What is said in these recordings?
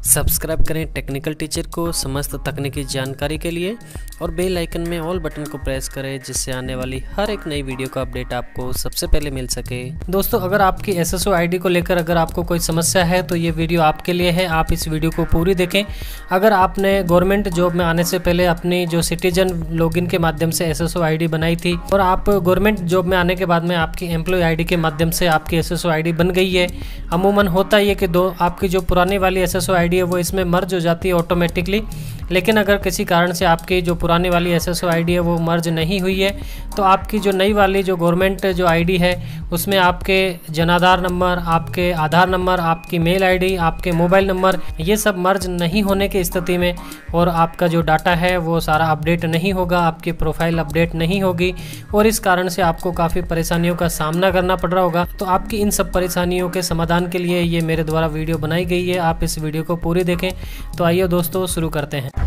Subscribe करें technical teacher को समस्त तकनीकी जानकारी के लिए और बेल आइकन में ऑल बटन को प्रेस करें जिससे आने वाली हर एक नई वीडियो का अपडेट आपको सबसे पहले मिल सके। दोस्तों, अगर आपकी एसएसओ आईडी को लेकर अगर आपको कोई समस्या है तो ये वीडियो आपके लिए है। आप इस वीडियो को पूरी देखें। अगर आपने गवर्नमेंट जॉब में आने से पहले अपनी जो सिटीजन लॉगिन के माध्यम से एसएसओ आईडी बनाई थी और आप गवर्नमेंट जॉब में आने के बाद में आपकी एम्प्लॉय आईडी के माध्यम से आपकी एसएसओ आईडी बन गई है। अमूमन होता है कि आपकी जो पुरानी वाली एसएसओ आईडी है वो इसमें मर्ज हो जाती है ऑटोमेटिकली। लेकिन अगर किसी कारण से आपकी जो पुरानी वाली एसएसओ आईडी है वो मर्ज नहीं हुई है तो आपकी जो नई वाली जो गवर्नमेंट जो आईडी है उसमें आपके जनाधार नंबर, आपके आधार नंबर, आपकी मेल आईडी, आपके मोबाइल नंबर ये सब मर्ज नहीं होने की स्थिति में और आपका जो डाटा है वो सारा अपडेट नहीं होगा, आपकी प्रोफाइल अपडेट नहीं होगी और इस कारण से आपको काफ़ी परेशानियों का सामना करना पड़ रहा होगा। तो आपकी इन सब परेशानियों के समाधान के लिए ये मेरे द्वारा वीडियो बनाई गई है। आप इस वीडियो को पूरी देखें। तो आइए दोस्तों शुरू करते हैं।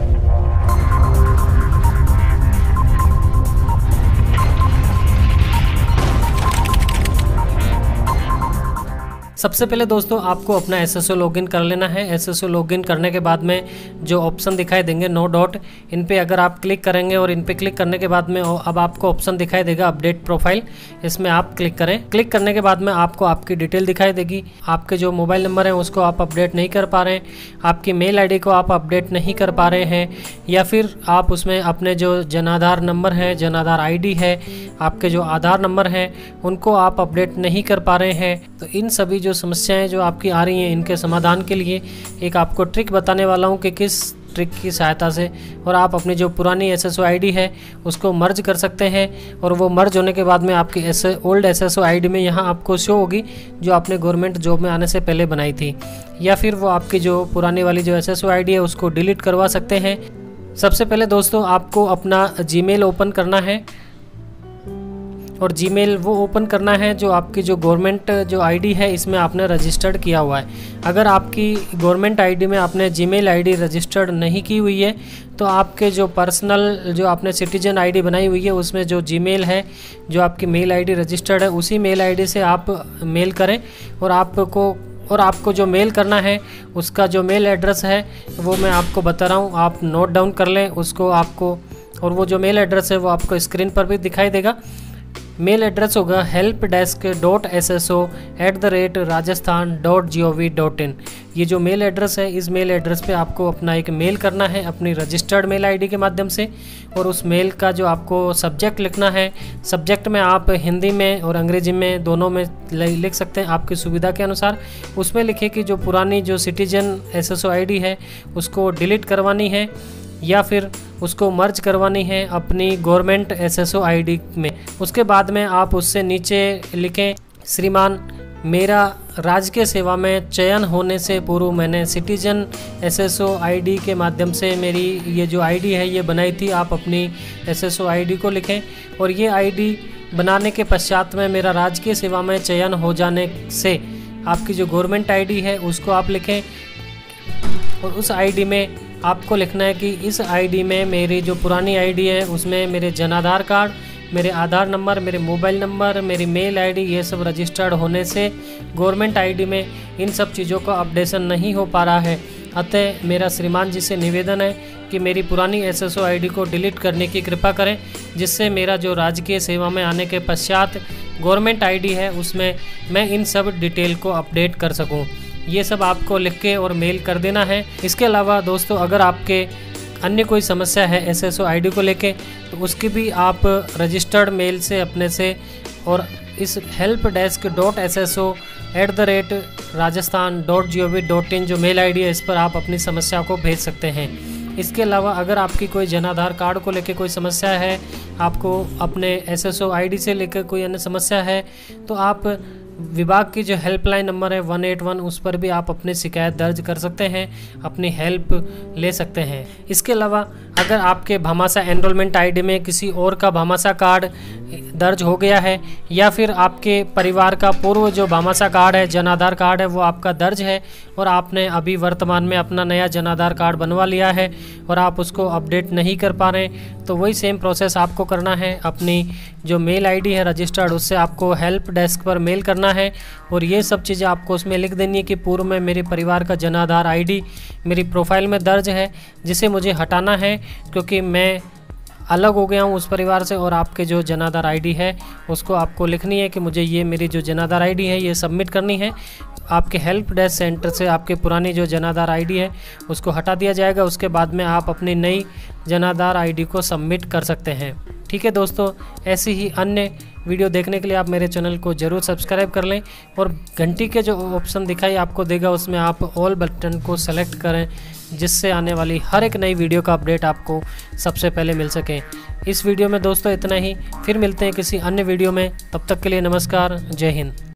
सबसे पहले दोस्तों आपको अपना एसएसओ लॉगिन कर लेना है। एसएसओ लॉगिन करने के बाद में जो ऑप्शन दिखाई देंगे नो डॉट, इन पे अगर आप क्लिक करेंगे और इन पे क्लिक करने के बाद में अब आपको ऑप्शन दिखाई देगा अपडेट प्रोफाइल, इसमें आप क्लिक करें। क्लिक करने के बाद में आपको आपकी डिटेल दिखाई देगी। आपके जो मोबाइल नंबर है उसको आप अपडेट नहीं कर पा रहे हैं, आपकी मेल आईडी को आप अपडेट नहीं कर पा रहे हैं या फिर आप उसमें अपने जो जनाधार नंबर है, जनाधार आईडी है, आपके जो आधार नंबर हैं उनको आप अपडेट नहीं कर पा रहे हैं। तो इन सभी जो समस्याएं जो आपकी आ रही हैं इनके समाधान के लिए एक आपको ट्रिक बताने वाला हूं कि किस ट्रिक की सहायता से और आप अपनी जो पुरानी एसएसओ आईडी है उसको मर्ज कर सकते हैं और वो मर्ज होने के बाद में आपकी ओल्ड एसएसओ आईडी में यहाँ आपको शो होगी जो आपने गवर्नमेंट जॉब में आने से पहले बनाई थी, या फिर वो आपकी जो पुरानी वाली जो एसएसओ आईडी है उसको डिलीट करवा सकते हैं। सबसे पहले दोस्तों आपको अपना जीमेल ओपन करना है और जीमेल वो ओपन करना है जो आपकी जो गवर्नमेंट जो आईडी है इसमें आपने रजिस्टर्ड किया हुआ है। अगर आपकी गवर्नमेंट आईडी में आपने जीमेल आईडी रजिस्टर्ड नहीं की हुई है तो आपके जो पर्सनल जो आपने सिटीजन आईडी बनाई हुई है उसमें जो जीमेल है, जो आपकी मेल आईडी रजिस्टर्ड है उसी मेल आईडी से आप मेल करें और आपको जो मेल करना है उसका जो मेल एड्रेस है वो मैं आपको बता रहा हूँ, आप नोट डाउन कर लें उसको आपको। और वो जो मेल एड्रेस है वो आपको स्क्रीन पर भी दिखाई देगा। मेल एड्रेस होगा helpdesk.sso@rajasthan.gov.in। ये जो मेल एड्रेस है इस मेल एड्रेस पे आपको अपना एक मेल करना है अपनी रजिस्टर्ड मेल आईडी के माध्यम से और उस मेल का जो आपको सब्जेक्ट लिखना है, सब्जेक्ट में आप हिंदी में और अंग्रेजी में दोनों में लिख सकते हैं आपकी सुविधा के अनुसार। उसमें लिखे कि जो पुरानी जो सिटीजन एसएसओ आईडी है उसको डिलीट करवानी है या फिर उसको मर्ज करवानी है अपनी गवर्नमेंट एसएसओ आईडी में। उसके बाद में आप उससे नीचे लिखें, श्रीमान मेरा राजकीय सेवा में चयन होने से पूर्व मैंने सिटीजन एसएसओ आईडी के माध्यम से मेरी ये जो आईडी है ये बनाई थी। आप अपनी एसएसओ आईडी को लिखें और ये आईडी बनाने के पश्चात में मेरा राजकीय सेवा में चयन हो जाने से आपकी जो गवर्नमेंट आईडी है उसको आप लिखें और उस आईडी में आपको लिखना है कि इस आईडी में मेरी जो पुरानी आईडी है उसमें मेरे जनाधार कार्ड, मेरे आधार नंबर, मेरे मोबाइल नंबर, मेरी मेल आईडी ये सब रजिस्टर्ड होने से गवर्नमेंट आईडी में इन सब चीज़ों का अपडेशन नहीं हो पा रहा है। अतः मेरा श्रीमान जी से निवेदन है कि मेरी पुरानी एसएसओ आईडी को डिलीट करने की कृपा करें जिससे मेरा जो राजकीय सेवा में आने के पश्चात गवर्नमेंट आईडी है उसमें मैं इन सब डिटेल को अपडेट कर सकूँ। ये सब आपको लिख के और मेल कर देना है। इसके अलावा दोस्तों अगर आपके अन्य कोई समस्या है एसएसओ आईडी को लेके तो उसकी भी आप रजिस्टर्ड मेल से अपने से और इस helpdesk.sso@rajasthan.gov.in जो मेल आईडी है इस पर आप अपनी समस्या को भेज सकते हैं। इसके अलावा अगर आपकी कोई जनाधार कार्ड को लेके कोई समस्या है, आपको अपने एसएसओ आईडी से लेकर कोई अन्य समस्या है तो आप विभाग की जो हेल्पलाइन नंबर है 181 उस पर भी आप अपनी शिकायत दर्ज कर सकते हैं, अपनी हेल्प ले सकते हैं। इसके अलावा अगर आपके भामाशाह एनरोलमेंट आईडी में किसी और का भामाशाह कार्ड दर्ज हो गया है या फिर आपके परिवार का पूर्व जो भामाशाह कार्ड है, जनाधार कार्ड है वो आपका दर्ज है और आपने अभी वर्तमान में अपना नया जनाधार कार्ड बनवा लिया है और आप उसको अपडेट नहीं कर पा रहे हैं तो वही सेम प्रोसेस आपको करना है। अपनी जो मेल आईडी है रजिस्टर्ड, उससे आपको हेल्प डेस्क पर मेल करना है और ये सब चीज़ें आपको उसमें लिख देनी है कि पूर्व में मेरे परिवार का जन आधार आईडी मेरी प्रोफाइल में दर्ज है, जिसे मुझे हटाना है क्योंकि मैं अलग हो गया हूँ उस परिवार से, और आपके जो जन आधार आईडी है उसको आपको लिखनी है कि मुझे ये मेरी जो जन आधार आईडी है ये सबमिट करनी है। आपके हेल्प डेस्क सेंटर से आपके पुरानी जो जन आधार आईडी है उसको हटा दिया जाएगा। उसके बाद में आप अपनी नई जन आधार आईडी को सबमिट कर सकते हैं। ठीक है दोस्तों, ऐसी ही अन्य वीडियो देखने के लिए आप मेरे चैनल को ज़रूर सब्सक्राइब कर लें और घंटी के जो ऑप्शन दिखाई आपको देगा उसमें आप ऑल बटन को सेलेक्ट करें, जिससे आने वाली हर एक नई वीडियो का अपडेट आपको सबसे पहले मिल सके। इस वीडियो में दोस्तों इतना ही, फिर मिलते हैं किसी अन्य वीडियो में। तब तक के लिए नमस्कार, जय हिंद।